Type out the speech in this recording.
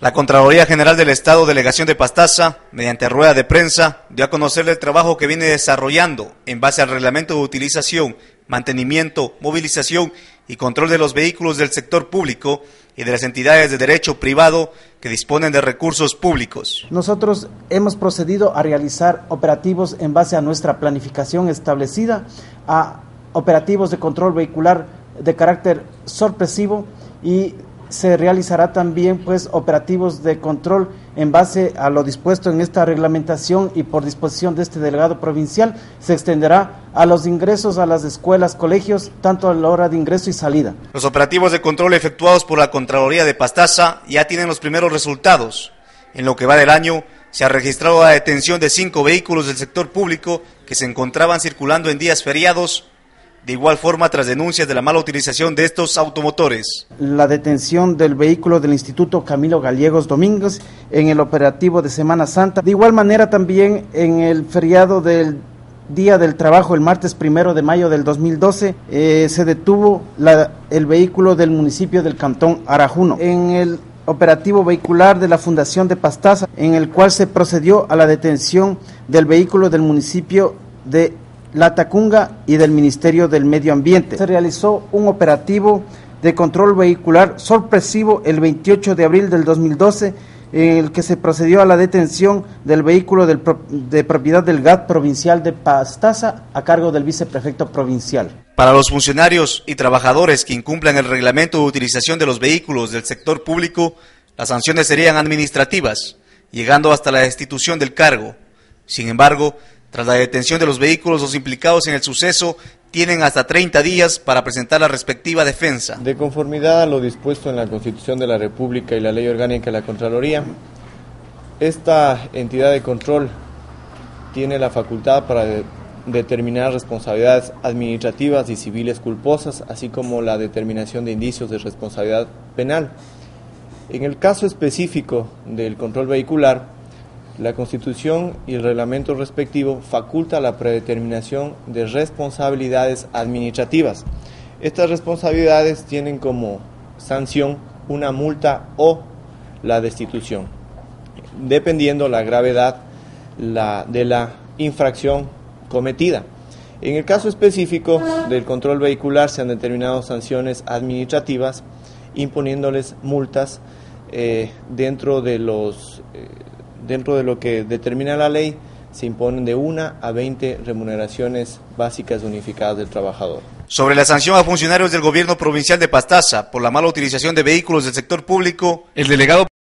La Contraloría General del Estado, Delegación de Pastaza, mediante rueda de prensa, dio a conocer el trabajo que viene desarrollando en base al reglamento de utilización, mantenimiento, movilización y control de los vehículos del sector público y de las entidades de derecho privado que disponen de recursos públicos. Nosotros hemos procedido a realizar operativos en base a nuestra planificación establecida, a operativos de control vehicular de carácter sorpresivo, y se realizará también operativos de control en base a lo dispuesto en esta reglamentación, y por disposición de este delegado provincial se extenderá a los ingresos a las escuelas, colegios, tanto a la hora de ingreso y salida. Los operativos de control efectuados por la Contraloría de Pastaza ya tienen los primeros resultados. En lo que va del año se ha registrado la detención de 5 vehículos del sector público que se encontraban circulando en días feriados. De igual forma, tras denuncias de la mala utilización de estos automotores. La detención del vehículo del Instituto Camilo Gallegos Domínguez en el operativo de Semana Santa. De igual manera, también en el feriado del Día del Trabajo, el martes 1 de mayo del 2012, se detuvo el vehículo del municipio del Cantón Arajuno. En el operativo vehicular de la Fundación de Pastaza, en el cual se procedió a la detención del vehículo del municipio de La Tacunga y del Ministerio del Medio Ambiente. Se realizó un operativo de control vehicular sorpresivo el 28 de abril del 2012, en el que se procedió a la detención del vehículo de propiedad del GAT provincial de Pastaza a cargo del viceprefecto provincial. Para los funcionarios y trabajadores que incumplan el reglamento de utilización de los vehículos del sector público, las sanciones serían administrativas, llegando hasta la destitución del cargo. Sin embargo, tras la detención de los vehículos, los implicados en el suceso tienen hasta 30 días para presentar la respectiva defensa. De conformidad a lo dispuesto en la Constitución de la República y la Ley Orgánica de la Contraloría, esta entidad de control tiene la facultad para determinar responsabilidades administrativas y civiles culposas, así como la determinación de indicios de responsabilidad penal. En el caso específico del control vehicular, la Constitución y el reglamento respectivo faculta la predeterminación de responsabilidades administrativas. Estas responsabilidades tienen como sanción una multa o la destitución, dependiendo la gravedad de la infracción cometida. En el caso específico del control vehicular se han determinado sanciones administrativas, imponiéndoles multas dentro de lo que determina la ley. Se imponen de 1 a 20 remuneraciones básicas unificadas del trabajador. Sobre la sanción a funcionarios del gobierno provincial de Pastaza por la mala utilización de vehículos del sector público, el delegado